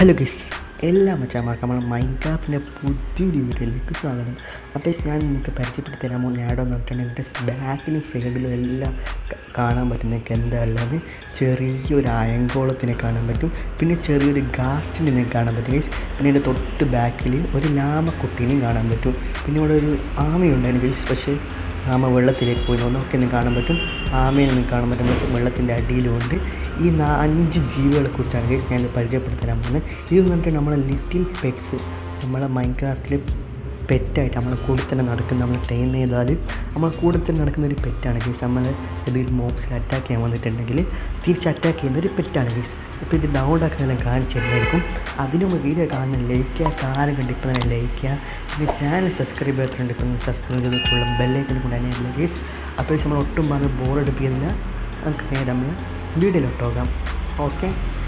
Hello guys, എല്ലാ മച്ചാന്മാർക്കും നമ്മുടെ മൈൻക്രാഫ്റ്റിൻ്റെ പുതിയൊരു വീഡിയോയിലേക്ക് സ്വാഗതം. അപ്പോൾ ഞാൻ നിങ്ങൾക്ക് പരിചയപ്പെടുത്തി തരാൻ പോകുന്ന ആഡോ എന്ന് പറഞ്ഞിട്ടുണ്ടെങ്കിൽ എൻ്റെ ബാക്കിലും സൈഡിലും എല്ലാം കാണാൻ പറ്റും. നിങ്ങൾക്ക് എന്താ ഉള്ളത്? ചെറിയൊരു അയങ്കോളത്തിനെ കാണാൻ പറ്റും, പിന്നെ ചെറിയൊരു ഗാസ്റ്റിനെ നിങ്ങൾക്ക് കാണാൻ പറ്റും ഗൈസ്. പിന്നെ എൻ്റെ തൊട്ട് ബാക്കിൽ ഒരു ലാമ കുട്ടീനെയും കാണാൻ പറ്റും. പിന്നെ ഇവിടെ ഒരു ആമയുണ്ടായിരുന്നു ഗൈസ്, പക്ഷേ ആമ വെള്ളത്തിലേക്ക് പോയി നോക്കി നിങ്ങൾക്ക് കാണാൻ പറ്റും. ആമയെ നിങ്ങൾക്ക് കാണാൻ പറ്റും, വെള്ളത്തിൻ്റെ അടിയിലുമുണ്ട്. ഈ 5 ജീവികളെക്കുറിച്ചാണ് ഗൈസ് ഞാൻ പരിചയപ്പെടുത്തി തരാൻ പോകുന്നത്. ഇതെന്ന് പറഞ്ഞിട്ട് നമ്മളെ ലിറ്റിൽ പെറ്റ്സ്, നമ്മളെ മൈൻക്രാഫ്റ്റിൽ പെറ്റായിട്ട് നമ്മളെ കൂടെ തന്നെ നടക്കുന്ന, നമ്മൾ ടൈം ചെയ്താൽ നമ്മളെ കൂടെ തന്നെ നടക്കുന്ന ഒരു പെറ്റാണ് ഗൈസ്. നമ്മൾ എന്തെങ്കിലും മോബ്സിൽ അറ്റാക്ക് ചെയ്യാൻ വന്നിട്ടുണ്ടെങ്കിൽ തിരിച്ച് അറ്റാക്ക് ചെയ്യുന്ന ഒരു പെറ്റാണ് ഗൈസ്. ഇപ്പോൾ ഇത് ഡൗൺലോഡ് ആക്കാൻ കാണിച്ചു തരുന്നതായിരിക്കും. അതിനും വീഡിയോ കാണുന്ന ലൈക്ക് ചെയ്യുക, കാര്യം കണ്ട് ഇപ്പോൾ തന്നെ ലൈക്ക് ചെയ്യുക. പിന്നെ ചാനൽ സബ്സ്ക്രൈബ് ചെയ്തിട്ടുണ്ട്, ഇപ്പം സബ്സ്ക്രൈബ് ചെയ്തിട്ടുള്ള ബെല്ലൈക്കനും കൂടെ തന്നെയല്ല ഗൈസ്. അപ്പോൾ നമ്മൾ ഒട്ടും പറഞ്ഞ് ബോറടിപ്പിക്കുന്നില്ല, നമുക്ക് നേരെ നമ്മൾ വീഡിയോയിലോട്ട് പോകാം. ഓക്കെ,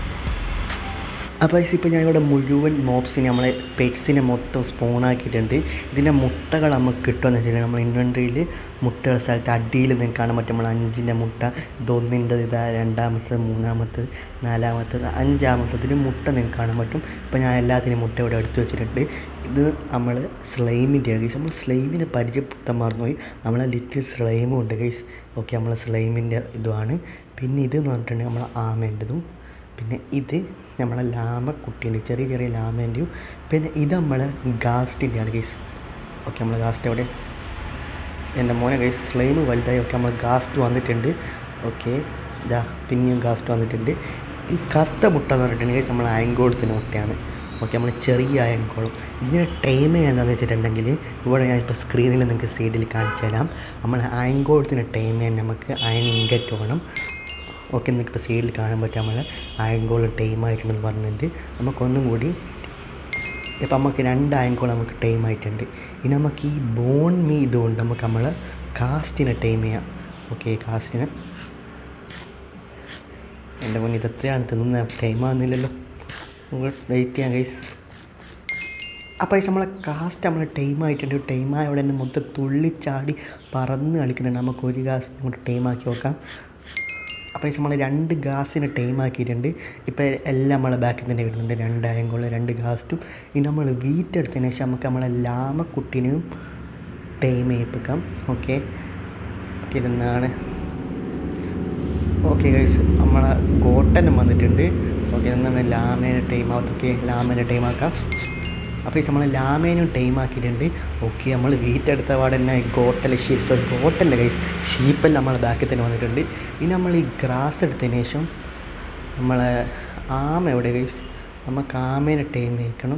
അപ്പോൾ ഇപ്പോൾ ഞാനിവിടെ മുഴുവൻ മോബ്സിനെ നമ്മളെ പെറ്റ്സിനെ മൊത്തം സ്പോണാക്കിയിട്ടുണ്ട്. ഇതിൻ്റെ മുട്ടകൾ നമുക്ക് കിട്ടുമെന്ന് വെച്ചിട്ടുണ്ടെങ്കിൽ നമ്മൾ ഇൻവെൻട്രിയിൽ മുട്ടകൾ സ്ഥലത്ത് അടിയിൽ നിങ്ങൾക്ക് കാണാൻ പറ്റും. നമ്മൾ 5 മുട്ട, ഇതൊന്നിൻ്റെ ഇതാ 2ാമത്തത്, 3ാമത്തത്, 4ാമത്തത്, 5ാമത്തതിന് മുട്ട നിങ്ങൾക്ക് കാണാൻ പറ്റും. ഇപ്പോൾ ഞാൻ എല്ലാത്തിനും മുട്ട ഇവിടെ എടുത്തു വെച്ചിട്ടുണ്ട്. ഇത് നമ്മൾ സ്ലൈമിൻ്റെ ഗൈസ്. നമ്മൾ സ്ലൈമിനെ പരിചയപ്പെടുത്താൻ മറന്നുപോയി. നമ്മളെ ലിറ്റിൽ സ്ലൈമും ഉണ്ട് ഗൈസ്. ഓക്കെ, നമ്മൾ സ്ലൈമിൻ്റെ ഇതുമാണ്. പിന്നെ ഇതെന്ന് പറഞ്ഞിട്ടുണ്ടെങ്കിൽ നമ്മൾ ആമേൻ്റെതും, പിന്നെ ഇത് നമ്മളെ ലാമ കുട്ടീൻ്റെ ചെറിയ ചെറിയ ലാമേൻ്റെയും, പിന്നെ ഇത് നമ്മളെ ഗാസ്റ്റിൻ്റെയാണ് ഗൈസ്. ഓക്കെ, നമ്മൾ ഗാസ്റ്റ് എവിടെ? എൻ്റെ മോനെ ഗൈസ്, സ്ലൈം വലുതായി. ഓക്കെ, നമ്മൾ ഗാസ്റ്റ് വന്നിട്ടുണ്ട്. ഓക്കെ, ഇതാ പിന്നെയും ഗാസ്റ്റ് വന്നിട്ടുണ്ട്. ഈ കറുത്ത മുട്ട എന്ന് പറഞ്ഞിട്ടുണ്ടെങ്കിൽ ഗൈസ് നമ്മൾ അയങ്കോളത്തിൻ്റെ മുട്ടയാണ്. ഓക്കെ, നമ്മൾ ചെറിയ അയങ്കോളം. ഇതിന് ടൈം എന്താണെന്ന് വെച്ചിട്ടുണ്ടെങ്കിൽ ഇവിടെ ഞാനിപ്പോൾ സ്ക്രീനിൽ നിങ്ങൾക്ക് സൈഡിൽ കാണിച്ചു തരാം. നമ്മൾ അയങ്കോളത്തിന് ടൈം ചെയ്യാൻ നമുക്ക് അയൺ ഇൻഗറ്റ് വേണം. ഓക്കെ, നിങ്ങൾക്കിപ്പോൾ സൈഡിൽ കാണാൻ പറ്റും നമ്മൾ അയങ്കോൾ ടൈമായിട്ടുണ്ടെന്ന് പറഞ്ഞിട്ട്. നമുക്കൊന്നും കൂടി ഇപ്പം നമുക്ക് 2 അയങ്കോൾ നമുക്ക് ടൈമായിട്ടുണ്ട്. ഇനി നമുക്ക് ഈ ബോൺ മീ ഇതുകൊണ്ട് നമുക്ക് നമ്മൾ കാസ്റ്റിനെ ടൈം ചെയ്യാം. ഓക്കെ, കാസ്റ്റിനെ എൻ്റെ മുന്നിൽ ഇതെത്രയാണ് തിന്നുന്ന ടൈമാകുന്നില്ലല്ലോ, നമുക്ക് വെയിറ്റ് ചെയ്യാം ഗൈസ്. അപ്പോൾ നമ്മളെ കാസ്റ്റ് നമ്മൾ ടൈമായിട്ടുണ്ട്. ടൈമായ അവിടെ തന്നെ മൊത്തം തുള്ളിച്ചാടി പറന്ന് കളിക്കുന്നുണ്ട്. നമുക്ക് ഒരു കാസ്റ്റ് കൊണ്ട് ടൈമാക്കി നോക്കാം. അപ്പോൾ നമ്മൾ 2 ഗാസിന് ടൈമാക്കിയിട്ടുണ്ട്. ഇപ്പോൾ എല്ലാം നമ്മളെ ബാക്കിൽ തന്നെ വരുന്നുണ്ട്, 2 അയങ്കോളും 2 ഗാസ്റ്റും. ഇനി നമ്മൾ വീറ്റ് എടുത്തതിന് ശേഷം നമുക്ക് നമ്മളെ ലാമക്കുട്ടിനെയും ടൈം ചെയ്യിപ്പിക്കാം. ഓക്കെ, ഇതെന്നാണ്. ഓക്കെ ഗൈസ്, നമ്മളെ ഗോട്ടനും വന്നിട്ടുണ്ട്. ഓക്കെ, എന്നാൽ ലാമേനെ ടൈം ആവത്ത്. ഓക്കെ, ലാമേനെ ടൈമാക്കാം. അപ്പോൾ നമ്മൾ ലാമേനും ടൈമാക്കിയിട്ടുണ്ട്. ഓക്കെ, നമ്മൾ വീട്ടെടുത്ത പാടെ തന്നെ ഗോട്ടല്ല ഗൈസ്, ഷീപ്പെല്ലാം നമ്മളെ ബാക്കിൽ തന്നെ വന്നിട്ടുണ്ട്. ഇനി നമ്മൾ ഈ ഗ്രാസ് എടുത്തതിന് ശേഷം നമ്മളെ ആമ എവിടെ ഗൈസ്? നമുക്ക് ആമേനെ ടൈം ചെയ്യിക്കണം.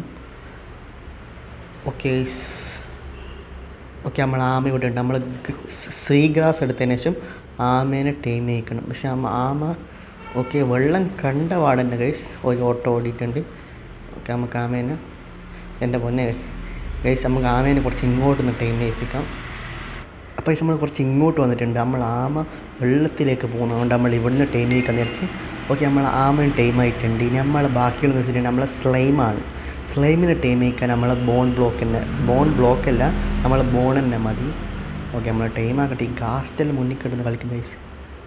ഓക്കെ ഗൈസ്, ഓക്കെ, നമ്മൾ ആമ ഇവിടെ ഉണ്ട്. നമ്മൾ സീഗ്രാസ് എടുത്തതിന് ശേഷം ആമേനെ ടൈം ചെയ്യിക്കണം. പക്ഷെ ആമ ഓക്കെ വെള്ളം കണ്ട പാടന്നെ ഗൈസ് ഒരു ഓട്ടോ ഓടിയിട്ടുണ്ട്. ഓക്കെ, നമുക്ക് ആമേനെ, എൻ്റെ പൊന്നെ ഗൈസ്, നമുക്ക് ആമേനെ കുറച്ച് ഇങ്ങോട്ട് നിന്ന് ടൈം ചെയ്യിപ്പിക്കാം. അപ്പോൾ നമ്മൾ കുറച്ച് ഇങ്ങോട്ട് വന്നിട്ടുണ്ട്. നമ്മൾ ആമ വെള്ളത്തിലേക്ക് പോകുന്നതുകൊണ്ട് നമ്മൾ ഇവിടുന്ന് ടൈം ചെയ്യിക്കാൻ വിചാരിച്ച്. ഓക്കെ, നമ്മൾ ആമേനെ ടൈം ആയിട്ടുണ്ട്. ഇനി നമ്മൾ ബാക്കിയുള്ളതെന്ന് വെച്ചിട്ടുണ്ടെങ്കിൽ നമ്മളെ സ്ലൈമാണ്. സ്ലൈമിനെ ടൈം ചെയ്യിക്കാൻ നമ്മളെ ബോൺ ബ്ലോക്കല്ല, നമ്മളെ ബോൺ തന്നെ മതി. ഓക്കെ, നമ്മൾ ടൈം ആക്കട്ടെ. ഈ ഗാസ്റ്റെല്ലാം മുന്നിൽ കിടന്ന് കളിക്കുന്ന ഗൈസ്.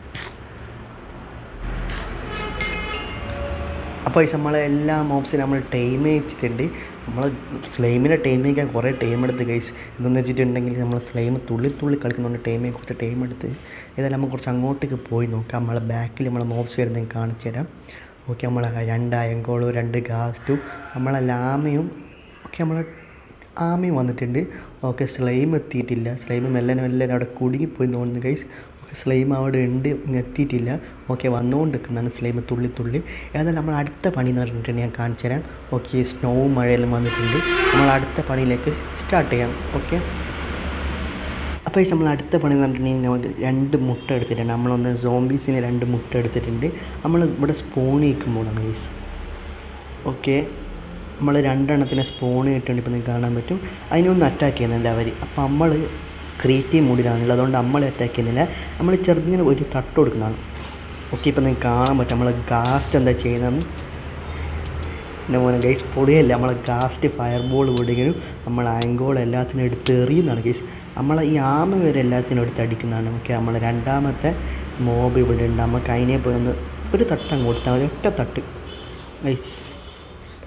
അപ്പോൾ നമ്മളെ എല്ലാ മോബ്സിനും നമ്മൾ ടൈം വെച്ചിട്ടുണ്ട്. നമ്മൾ സ്ലൈമിനെ ടൈം ചെയ്യിക്കാൻ കുറേ ടൈം എടുത്ത് ഗൈസ്. ഇതെന്ന് വെച്ചിട്ടുണ്ടെങ്കിൽ നമ്മൾ സ്ലൈം തുള്ളി കളിക്കുന്നുണ്ട്. ടൈമിനെ കുറച്ച് ടൈം എടുത്ത് ഏതായാലും നമുക്ക് കുറച്ച് അങ്ങോട്ടേക്ക് പോയി നോക്കാം. നമ്മളെ ബാക്കിൽ നമ്മളെ മോബ്സ് വരുന്നത് കാണിച്ചു തരാം. ഓക്കെ, നമ്മളെ 2 അയങ്കോളും 2 ഗാസ്റ്റും നമ്മളെ ലാമയും, ഓക്കെ, നമ്മളെ ആമയും വന്നിട്ടുണ്ട്. ഓക്കെ, സ്ലൈം എത്തിയിട്ടില്ല. സ്ലൈം മെല്ലെ അവിടെ കുടുങ്ങിപ്പോയി തോന്നുന്നു ഗൈസ്. സ്ലൈം അവിടെ ഉണ്ട്, എത്തിയിട്ടില്ല. ഓക്കെ, വന്നുകൊണ്ടിരിക്കുന്നതാണ് സ്ലൈം തുള്ളി. ഏതായാലും നമ്മൾ അടുത്ത പണി എന്ന് പറഞ്ഞിട്ടുണ്ടെങ്കിൽ ഞാൻ കാണിച്ചു തരാം. ഓക്കെ, സ്നോവും മഴയെല്ലാം വന്നിട്ടുണ്ട്. നമ്മൾ അടുത്ത പണിയിലേക്ക് സ്റ്റാർട്ട് ചെയ്യാം. ഓക്കെ, അപ്പോൾ നമ്മൾ അടുത്ത പണി എന്ന് പറഞ്ഞിട്ടുണ്ടെങ്കിൽ നമുക്ക് 2 മുട്ട എടുത്തിട്ടുണ്ട്. നമ്മളൊന്ന് സോംബീസിന് 2 മുട്ട എടുത്തിട്ടുണ്ട്. നമ്മൾ ഇവിടെ സ്പോൺ ചെയ്യിക്കുമ്പോഴാണ് ഗൈസ്. ഓക്കെ, നമ്മൾ 2 എണ്ണത്തിനെ സ്പോൺ ചെയ്തിട്ടുണ്ട്. ഇപ്പോൾ നിങ്ങൾക്ക് കാണാൻ പറ്റും. അതിനൊന്ന് അറ്റാക്ക് ചെയ്യുന്നുണ്ട് അവർ. അപ്പോൾ നമ്മൾ ക്രിയേറ്റീവ് മൂഡിലാണുള്ളത്, അതുകൊണ്ട് നമ്മൾ അറ്റാക്ക് ചെയ്യുന്നില്ല. നമ്മൾ ചെറുതിങ്ങനെ ഒരു തട്ട് കൊടുക്കുന്നതാണ്. ഓക്കെ, ഇപ്പോൾ നിങ്ങൾക്ക് കാണാൻ പറ്റും നമ്മളെ ഗാസ്റ്റ് എന്താ ചെയ്യുന്നതെന്ന്. എൻ്റെ മോനെ ഗൈസ്, പൊടിയല്ല, നമ്മളെ ഗാസ്റ്റ് ഫയർ ബോൾ വിടുകയും നമ്മൾ ആങ്കോൾ എല്ലാത്തിനും എടുത്ത് എറിയുന്നതാണ് ഗൈസ്. നമ്മളെ ഈ ആമ വരെ എല്ലാത്തിനും എടുത്ത് അടിക്കുന്നതാണ്. ഓക്കെ, നമ്മൾ 2ാമത്തെ മോബ് ഇവിടെ ഉണ്ട്. നമുക്ക് അതിനെ പോയി ഒരു തട്ടം കൊടുത്താൽ മതി, ഒറ്റ തട്ട് ഗൈസ്.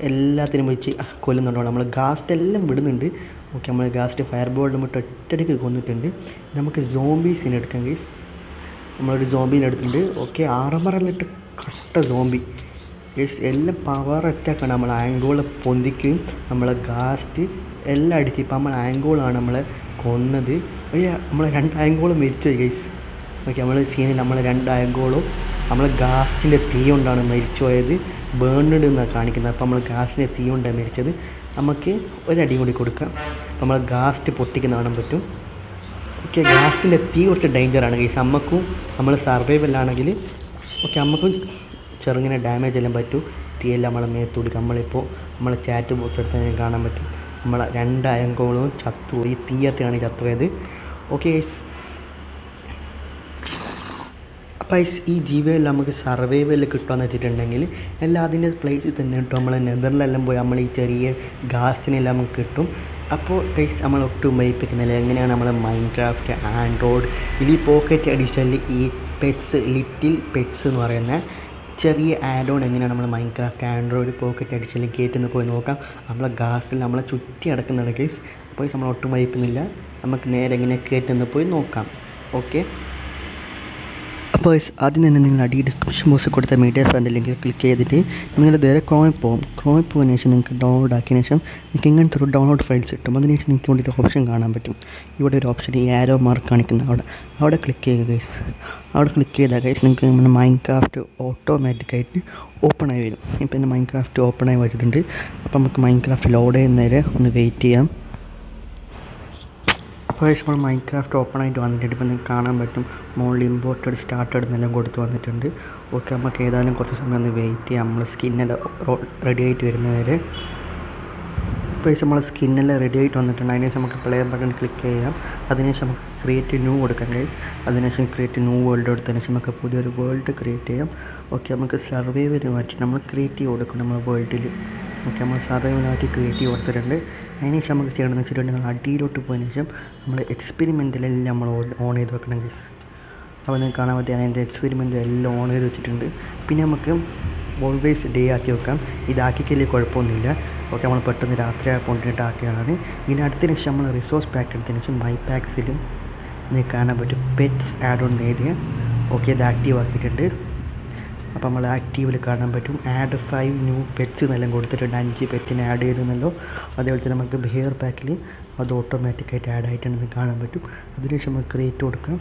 എല്ലാത്തിനും വെച്ച് കൊല്ലുന്നുണ്ടോ. നമ്മൾ ഗാസ്റ്റ് എല്ലാം വിടുന്നുണ്ട്. ഓക്കെ, നമ്മൾ ഗാസ്റ്റ് ഫയർ ബോൾഡ് മുട്ട് ഒറ്റടിക്ക് കൊന്നിട്ടുണ്ട്. നമുക്ക് സോംബീസിനെ എടുക്കാം ഗൈസ്. നമ്മളൊരു സോംബീനെ എടുത്തിട്ടുണ്ട്. ഓക്കെ, ആറമ്പറിലിട്ട് കട്ട സോംബി ഗൈസ്. എല്ലാം പവർ അറ്റാക്കാണ്. നമ്മൾ ആംഗോള് പൊന്തിക്കും, നമ്മളെ ഗാസ്റ്റ് എല്ലാം അടിച്ച്. ഇപ്പം നമ്മൾ ആംഗോളാണ് നമ്മളെ കൊന്നത്. നമ്മൾ 2 ആംഗോളും മരിച്ചുപോയി ഗൈസ്. ഓക്കെ, നമ്മൾ സീനിൽ നമ്മൾ 2 ആംഗോളും നമ്മൾ ഗാസ്റ്റിൻ്റെ തീ കൊണ്ടാണ് മരിച്ചു പോയത്. ബേൺഡ് എന്നാണ് കാണിക്കുന്നത്. അപ്പോൾ നമ്മൾ ഗാസ്റ്റിൻ്റെ തീ കൊണ്ടാണ് മരിച്ചത്. നമുക്ക് ഒരടി കൂടി കൊടുക്കാം. അപ്പോൾ നമ്മൾ ഗാസ്റ്റ് പൊട്ടിക്കുന്ന കാണാൻ പറ്റും. ഓക്കെ, ഗാസ്റ്റിൻ്റെ തീ കുറച്ച് ഡേഞ്ചറാണ് ഗൈസ്. അമ്മക്കും നമ്മൾ സർവൈവലാണെങ്കിൽ ഓക്കെ അമ്മക്കും ചെറുങ്ങനെ ഡാമേജ് എല്ലാം പറ്റും. തീയെല്ലാം നമ്മളെ മേത്ത് കൊടുക്കുക. നമ്മളിപ്പോൾ നമ്മളെ ചാറ്റ് ബോക്സ് എടുത്താൽ കാണാൻ പറ്റും നമ്മളെ 2 ആംഗോളും ചത്തുപോയി. തീയത്തെയാണ് ചത്തുപോയത്. ഓക്കെ ഗൈസ്, അപ്പോൾ ഈ ജീവിതം നമുക്ക് സർവൈവൽ കിട്ടുകയെന്ന് വെച്ചിട്ടുണ്ടെങ്കിൽ എല്ലാം അതിൻ്റെ പ്ലേസിൽ തന്നെ കിട്ടും. നമ്മൾ നെതറിലെല്ലാം പോയി നമ്മൾ ഈ ചെറിയ ഗാസിനെല്ലാം നമുക്ക് കിട്ടും. അപ്പോൾ ഗൈസ് നമ്മൾ ഒട്ടും ഭയപ്പിക്കുന്നില്ല. എങ്ങനെയാണ് നമ്മൾ മൈൻക്രാഫ്റ്റ് ആൻഡ്രോയിഡ് ഈ പോക്കറ്റ് എഡിഷനിൽ ഈ പെറ്റ്സ് ലിറ്റിൽ പെറ്റ്സ് എന്ന് പറയുന്ന ചെറിയ ആഡോൺ എങ്ങനെയാണ് നമ്മൾ മൈൻക്രാഫ്റ്റ് ആൻഡ്രോയിഡ് പോക്കറ്റ് എഡിഷനിൽ കയറ്റുന്ന പോയി നോക്കാം. നമ്മളെ ഗാസ്റ്റിൽ നമ്മളെ ചുറ്റി അടക്കുന്നുണ്ട് ഗൈസ്. അപ്പോൾ നമ്മൾ ഒട്ടും ഭയക്കുന്നില്ല. നമുക്ക് നേരെ എങ്ങനെ കയറ്റുന്ന പോയി നോക്കാം. ഓക്കെ, അപ്പോൾ ആദ്യം തന്നെ നിങ്ങൾ ഡിസ്ക്രിപ്ഷൻ ബോക്സിൽ കൊടുത്ത മീഡിയാഫയറിൻ്റെ ലിങ്കിൽ ക്ലിക്ക് ചെയ്തിട്ട് നിങ്ങൾ നേരെ ക്രോമിൽ പോകും. ക്രോമിൽ പോയതിനു ശേഷം നിങ്ങൾക്ക് ഡൗൺലോഡ് ആക്കിയതിനു ശേഷം നിങ്ങൾക്ക് ഇങ്ങനത്തെ ഒരു ഡൗൺലോഡ് ഫയൽസ് കിട്ടും. അതിന് ശേഷം നിങ്ങൾക്ക് ഇവിടെ ഒരു ഓപ്ഷൻ കാണാൻ പറ്റും. ഇവിടെ ഒരു ഓപ്ഷൻ ഈ ആരോ മാർക്ക് കാണിക്കുന്ന അവിടെ ക്ലിക്ക് ചെയ്യുക ഗൈസ്. അവിടെ ക്ലിക്ക് ചെയ്താൽ ഗൈസ് നിങ്ങൾക്ക് നമ്മുടെ മൈൻക്രാഫ്റ്റ് ഓട്ടോമാറ്റിക്കായിട്ട് ഓപ്പൺ ആയി വരും. ഇപ്പം എൻ്റെ മൈൻക്രാഫ്റ്റ് ഓപ്പൺ ആയി വരുന്നുണ്ട്. അപ്പോൾ നമുക്ക് മൈൻക്രാഫ്റ്റ് ലോഡ് ചെയ്യുന്നവരെ ഒന്ന് വെയിറ്റ് ചെയ്യാം. അപ്പോൾ നമ്മൾ മൈൻക്രാഫ്റ്റ് ഓപ്പൺ ആയിട്ട് വന്നിട്ടുണ്ട്. ഇപ്പോൾ നിങ്ങൾക്ക് കാണാൻ പറ്റും മോളിൽ ഇമ്പോർട്ടഡ് സ്റ്റാർട്ടഡ് എന്നെല്ലാം കൊടുത്ത് വന്നിട്ടുണ്ട്. ഓക്കെ, നമുക്ക് ഏതായാലും കുറച്ച് സമയം ഒന്ന് വെയിറ്റ് ചെയ്യാം. നമ്മൾ സ്കിന്നെല്ലാം റെഡി ആയിട്ട് വരുന്നവരെ. ഇപ്പോൾ നമ്മൾ സ്കിന്നെല്ലാം റെഡി ആയിട്ട് വന്നിട്ടുണ്ട്. അതിനുശേഷം നമുക്ക് പ്ലേ ബട്ടൺ ക്ലിക്ക് ചെയ്യാം. അതിനുശേഷം നമുക്ക് ക്രിയേറ്റ് ന്യൂ കൊടുക്കാം ഗൈസ്. അതിനുശേഷം ക്രിയേറ്റ് ന്യൂ വേൾഡ് കൊടുത്തതിന് ശേഷം നമുക്ക് പുതിയൊരു വേൾഡ് ക്രിയേറ്റ് ചെയ്യാം. ഓക്കെ, നമുക്ക് സർവൈവറിന് മാറ്റി നമ്മൾ ക്രിയേറ്റീവ് കൊടുക്കണം നമ്മുടെ വേൾഡിൽ. ഓക്കെ, നമ്മൾ സർവൈവറിന് മാറ്റി ക്രിയേറ്റീവ് കൊടുത്തിട്ടുണ്ട്. അതിനുശേഷം നമുക്ക് ചെയ്യണമെന്ന് വെച്ചിട്ടുണ്ടെങ്കിൽ നമ്മൾ അടിയിലോട്ട് പോയതിനു ശേഷം നമ്മൾ എക്സ്പെരിമെൻറ്റിലെല്ലാം നമ്മൾ ഓൺ ചെയ്ത് വെക്കണം ഗൈസ്. അപ്പോൾ നിങ്ങൾക്ക് കാണാൻ പറ്റുക അതിൻ്റെ എക്സ്പെരിമെൻ്റ് എല്ലാം ഓൺ ചെയ്ത് വെച്ചിട്ടുണ്ട്. പിന്നെ നമുക്ക് ഓൾവേസ് ഡേ ആക്കി വെക്കാം. ഇതാക്കിക്കല്ലേ കുഴപ്പമൊന്നുമില്ല. ഓക്കെ, നമ്മൾ പെട്ടെന്ന് രാത്രി കൊണ്ടിട്ട് ആക്കിയതാണ്. ഇതിന് അടുത്തതിന് ശേഷം നമ്മൾ റിസോഴ്സ് പാക്ക് എടുത്തതിന് ശേഷം മൈ പാക്സിലും നിങ്ങൾക്ക് കാണാൻ പറ്റും പെറ്റ്സ് ആഡ് ഓൺ എഴുതിയ. ഓക്കെ, ഇത് ആക്റ്റീവ് ആക്കിയിട്ടുണ്ട്. അപ്പോൾ നമ്മൾ ആക്റ്റീവിൽ കാണാൻ പറ്റും ആഡ് 5 ന്യൂ പെറ്റ്സ് എന്നെല്ലാം കൊടുത്തിട്ടുണ്ട്. 5 പെറ്റിനെ ആഡ് ചെയ്തെന്നല്ലോ. അതേപോലെ തന്നെ നമുക്ക് ബിഹേവിയർ പാക്കിൽ അത് ഓട്ടോമാറ്റിക്കായിട്ട് ആഡ് ആയിട്ടുണ്ടെന്ന് കാണാൻ പറ്റും. അതിനുശേഷം നമുക്ക് ക്രിയേറ്റ് കൊടുക്കാം.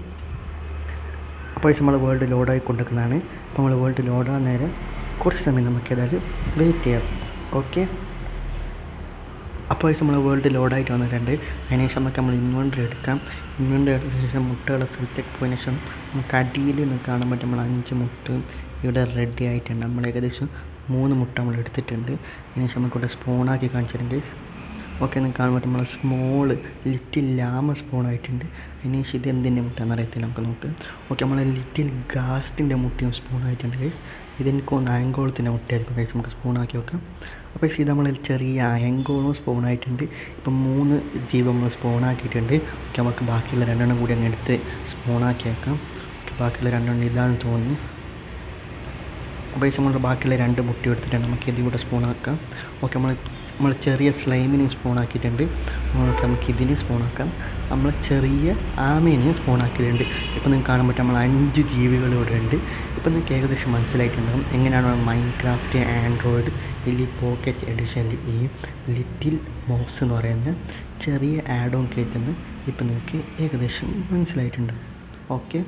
അപ്പോൾ നമ്മൾ വേൾഡ് ലോഡായി കൊണ്ടുവെക്കുന്നതാണ്. അപ്പോൾ നമ്മൾ വേൾഡ് ലോഡാൻ നേരെ കുറച്ച് സമയം നമുക്ക് ഏതായാലും വെയിറ്റ് ചെയ്യാം. ഓക്കെ, അപ്പോൾ നമ്മൾ വേൾഡ് ലോഡായിട്ട് വന്നിട്ടുണ്ട്. അതിനുശേഷം നമ്മൾ ഇൻവെൻറ്ററി എടുക്കാം. ഇൻവെൻറ്ററി എടുത്ത ശേഷം മുട്ടകളുടെ സ്ഥലത്തേക്ക് പോയതിനു ശേഷം നമുക്ക് അടിയിൽ നിന്ന് കാണാൻ പറ്റും നമ്മൾ 5 മുട്ട ഇവിടെ റെഡി ആയിട്ടുണ്ട്. നമ്മൾ ഏകദേശം 3 മുട്ട നമ്മൾ എടുത്തിട്ടുണ്ട്. അതിനുശേഷം നമുക്കിവിടെ സ്പൂണാക്കി കാണിച്ചിട്ടുണ്ട്. ഓക്കെ, നിങ്ങൾക്ക് കാണാൻ പറ്റും നമ്മൾ സ്മോള് ലിറ്റിൽ ലാമ സ്പൂണായിട്ടുണ്ട്. അതിനുശേഷം ഇത് എന്തിൻ്റെ മുട്ടയെന്ന് അറിയത്തില്ല, നമുക്ക് നോക്കാം. ഓക്കെ, നമ്മൾ ലിറ്റിൽ ഗാസ്റ്റിൻ്റെ മുട്ടയും സ്പൂണായിട്ടുണ്ട് ഗൈസ്. ഇതെനിക്ക് ഒന്ന് അയങ്കോളത്തിൻ്റെ മുട്ടയായിരിക്കും ഗൈസ്. നമുക്ക് സ്പൂണാക്കി വെക്കാം. അപ്പോൾ ഇത് നമ്മൾ ചെറിയ അയങ്കോളും സ്പൂണായിട്ടുണ്ട്. ഇപ്പം 3 ജീവൻ നമ്മൾ സ്പൂണാക്കിയിട്ടുണ്ട്. ഓക്കെ, നമുക്ക് ബാക്കിയുള്ള 2 കൂടി അങ്ങ് എടുത്ത് സ്പൂണാക്കി വെക്കാം. ഓക്കെ, ബാക്കിയുള്ള 2 ഇതാണെന്ന് തോന്നുന്നു. അപ്പോൾ നമ്മൾ ബാക്കിയുള്ള 2 മുട്ട എടുത്തിട്ടുണ്ട്. നമുക്ക് ഇതിലൂടെ സ്പൂണാക്കാം. ഓക്കെ, നമ്മൾ ചെറിയ സ്ലൈമിനും സ്പൂണാക്കിയിട്ടുണ്ട്. നമുക്ക് ഇതിന് സ്പൂണാക്കാം. നമ്മൾ ചെറിയ ആമേനെയും സ്പൂണാക്കിയിട്ടുണ്ട്. ഇപ്പോൾ നിങ്ങൾക്ക് കാണാൻ പറ്റും നമ്മൾ 5 ജീവികൾ ഇവിടെ ഉണ്ട്. ഇപ്പോൾ നിങ്ങൾക്ക് ഏകദേശം മനസ്സിലായിട്ടുണ്ടാകും എങ്ങനെയാണ് മൈൻക്രാഫ്റ്റ് ആൻഡ്രോയിഡ് ഈ പോക്കറ്റ് എഡിഷനിൽ ഈ ലിറ്റിൽ മോബ്സ് എന്ന് പറയുന്ന ചെറിയ ആഡ് ഓൺ കയറ്റുന്നത് ഇപ്പോൾ നിങ്ങൾക്ക് ഏകദേശം മനസ്സിലായിട്ടുണ്ട്. ഓക്കെ,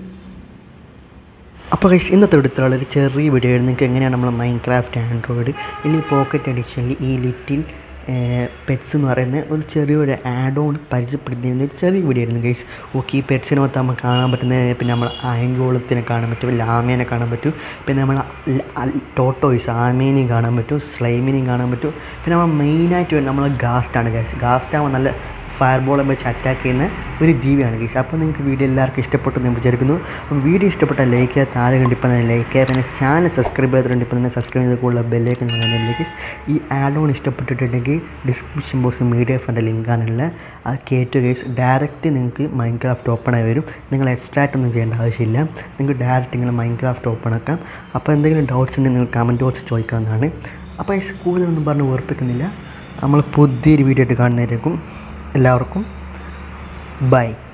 അപ്പോൾ ഗൈസ് ഇന്നത്തെ എടുത്തുള്ള ഒരു ചെറിയ വീഡിയോ ആയിരുന്നു. നിങ്ങൾക്ക് എങ്ങനെയാണ് നമ്മൾ മൈൻക്രാഫ്റ്റ് ആൻഡ്രോയിഡ് ഈ പോക്കറ്റ് എഡിഷനിൽ ഈ ലിറ്റിൽ പെറ്റ്സ് എന്ന് പറയുന്ന ഒരു ചെറിയൊരു ആഡ് ഓൺ പരിചയപ്പെടുത്തുന്ന ഒരു ചെറിയ വീഡിയോ ആയിരുന്നു ഗൈസ്. ഓക്കെ, ഈ പെറ്റ്സിനെ മൊത്തം നമുക്ക് കാണാൻ പറ്റുന്നത് പിന്നെ നമ്മൾ അയങ്കോളത്തിനെ കാണാൻ പറ്റും, ലാമേനെ കാണാൻ പറ്റും, പിന്നെ നമ്മൾ ടോട്ടോയ്സ് ആമേനെയും കാണാൻ പറ്റും, സ്ലൈമിനെയും കാണാൻ പറ്റും. പിന്നെ നമ്മൾ മെയിനായിട്ട് വരുന്നത് നമ്മൾ ഗാസ്റ്റാണ് ഗൈസ്. ഗാസ്റ്റാകുമ്പോൾ നല്ല ഫയർ ബോളെ വെച്ച് അറ്റാക്ക് ചെയ്യുന്ന ഒരു ജീവിയാണ് ഗൈസ്. അപ്പോൾ നിങ്ങൾക്ക് വീഡിയോ എല്ലാവർക്കും ഇഷ്ടപ്പെട്ടു എന്ന് വിചാരിക്കുന്നു. അപ്പോൾ വീഡിയോ ഇഷ്ടപ്പെട്ടാൽ ലൈക്ക് ചെയ്യുക, താഴെ കണ്ട് ഇപ്പോൾ തന്നെ ലൈക്ക് ചെയ്യുക. പിന്നെ ചാനൽ സബ്സ്ക്രൈബ് ചെയ്തിട്ടുണ്ട് ഇപ്പോൾ തന്നെ സബ്സ്ക്രൈബ് ചെയ്ത് കൂടുതൽ ബെല്ലേക്ക് ഗൈസ്. ഈ ആഡ് ഓൺ ഇഷ്ടപ്പെട്ടിട്ടുണ്ടെങ്കിൽ ഡിസ്ക്രിപ്ഷൻ ബോക്സ് മീഡിയാഫയറിൻ്റെ ലിങ്കാണുള്ളത്. അത് കയറ്റുക ഗൈസ്. ഡയറക്റ്റ് നിങ്ങൾക്ക് മൈൻക്രാഫ്റ്റ് ഓപ്പൺ ആയി വരും. നിങ്ങൾ എക്സ്ട്രാക്റ്റ് ഒന്നും ചെയ്യേണ്ട ആവശ്യമില്ല. നിങ്ങൾക്ക് ഡയറക്റ്റ് ഇങ്ങനെ മൈൻക്രാഫ്റ്റ് ഓപ്പൺ ആക്കാം. അപ്പോൾ എന്തെങ്കിലും ഡൗട്ട്സ് ഉണ്ടെങ്കിൽ നിങ്ങൾ കമൻറ്റ് ബോക്സിൽ ചോദിക്കാവുന്നതാണ്. അപ്പോൾ ഈ കൂടുതലൊന്നും പറഞ്ഞ് ഉറപ്പിക്കുന്നില്ല. നമ്മൾ പുതിയൊരു വീഡിയോ ആയിട്ട് കാണുന്നതായിരിക്കും. എല്ലാവർക്കും ബൈ.